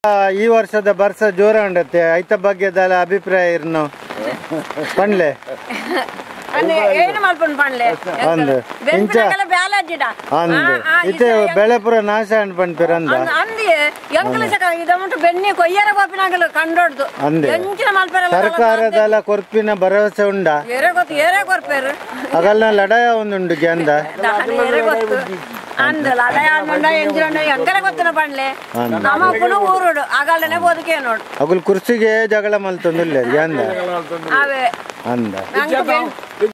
ಈ ವರ್ಷದ ಬರ್ಸ ಜೋರ ಉಂಡತ್ತೆ ಐತ ಬಗ್ಗೆದಲ್ಲ ಅಭಿಪ್ರಾಯ ಇರ್ನು ಪಂಡ್ಲೆ ಏನು ಮಲ್ಪನ್ ಪಂಡ್ಲೆ ಅಂದು ಇಂಚ ಅಂದು ಇತ್ತೆ ಬೆಳೆ ಪುರ ನಾಶ ಅನ್ಪಣ್ಪಿರ ಅಂದ ಅಂದಿ ಎಂಕಲ ಸಕ ಇದಮುಂಟು ಬೆನ್ನಿ ಕೊಯ್ಯರ ಗೋಪಿನಾಗಲು ಕಂಡೋಡ್ದು ಎಂಚಿನ ಮಲ್ಪೆರಲ್ಲ ಸರ್ಕಾರದಲ್ಲ ಕೊರ್ಪಿನ ಭರವಸೆ ಉಂಡ ಏರೇ ಕೊರ್ಪೇರು ಅಗಲ್ನ ಲಡಾಯ ಒಂದುಂಡು ಗ್ಯಾಂದ ಏರೇ ಗೊತ್ತು ಅಂದು ಲಡಾಯ ಅಂದುಂಡ ಎಂಚಿನ ಎಂಕಲ ಗೊತ್ತಿನ ಪಂಡ್ಲೆ ನಮ್ಮ ಪುನ ಊರುಡು ಅಗಲ್ನೇ ಬದುಕೇ ನೋಡು ಅಗುಲ್ ಕುರ್ಸಿಗೆ ಜಗಳ ಮಲ್ತೊಂದುಲ್ಲೆ ಗ್ಯಾಂದ ಅವೇ ಅಂದ